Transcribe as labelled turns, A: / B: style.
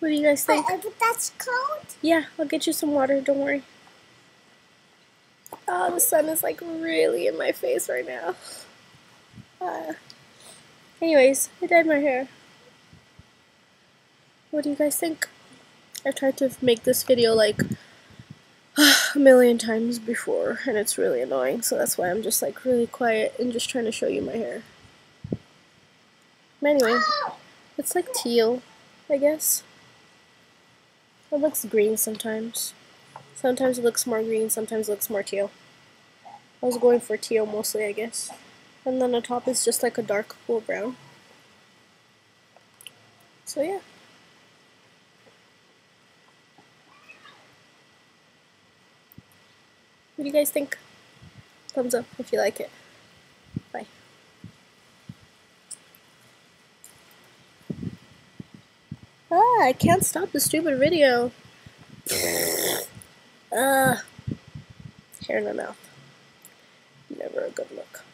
A: What do you guys think?
B: But that's cold?
A: Yeah, I'll get you some water, don't worry. Oh, the sun is like really in my face right now. Anyways, I dyed my hair. What do you guys think? I've tried to make this video like a million times before, and it's really annoying, so that's why I'm just like really quiet and just trying to show you my hair. But anyway, it's like teal, I guess. It looks green sometimes. Sometimes it looks more green, sometimes it looks more teal. I was going for teal mostly, I guess. And then the top is just like a dark cool brown. So yeah. What do you guys think? Thumbs up if you like it. Bye. I can't stop the stupid video. Hair in the mouth. Never a good look.